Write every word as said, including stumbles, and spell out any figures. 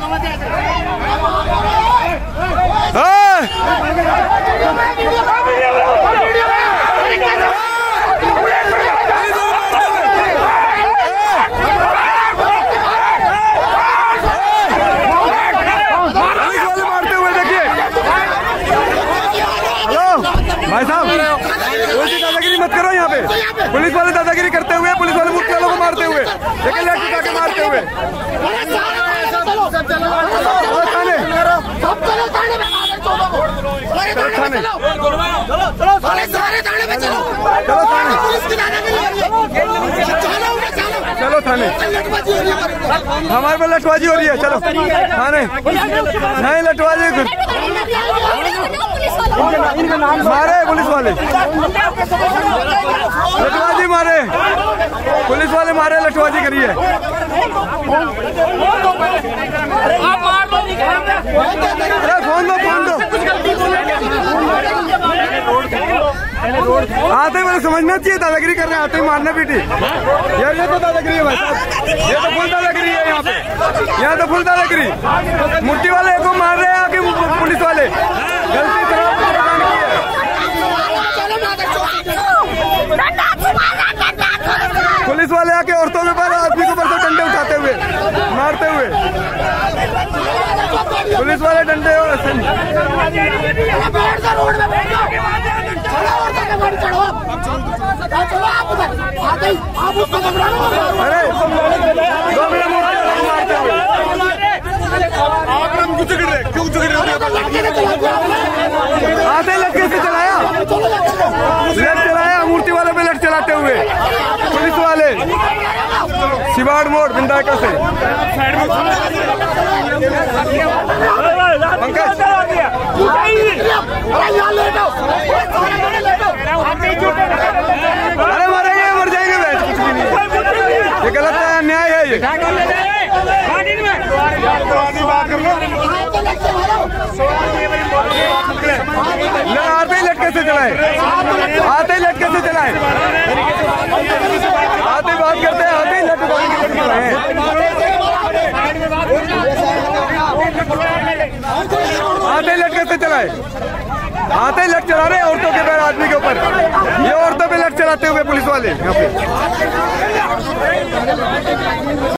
भाई साहब उल्टी दादागिरी मत करो यहाँ पे। पुलिस वाले दादागिरी करते हुए, पुलिस वाले मुख्य वालों को मारते हुए, लेकिन लाठी उठा के मारते हुए। चलो थाने, हमारे पर लठबाजी हो रही है। चलो थाने, नहीं लठबाजी मारे पुलिस वाले, लठबाजी मारे पुलिस वाले, मारे लठबाजी करिए। फोन दो, फोन दो। आते ही समझना चाहिए दादागिरी कर रहे हैं, आते ही मारना पीटी। यार ये तो दादागिरी है भाई साहब, ये तो फुल दादागिरी है। यहाँ पे यहाँ तो फुल दादागिरी, मुट्ठी वाले को मार रहे हैं आके पुलिस वाले, गलती पुलिस वाले आके औरतों के ऊपर, आदमी के ऊपर से डंडे उठाते हुए, मारते हुए। पुलिस वाले डंडे और अरे आते लटके से चलाया, लट चलाया मूर्ति वाले पे लट चलाते हुए पुलिस वाले। सिवाड़ मोड़ बिंदाका से पंकज, अरे मरेंगे, मर जाएंगे बैठ, कुछ भी नहीं। ये गलत है, अन्याय है ये। आते ही लटके से चलाए, आते ही लटके से चलाए, आते ही बात करते हैं, आते ही लटके हैं, आते ही लटके से चलाए, आते ही लट चला रहे औरतों के पैर, आदमी के ऊपर। ये औरतों पे लट चलाते हुए पुलिस वाले यहाँ पे।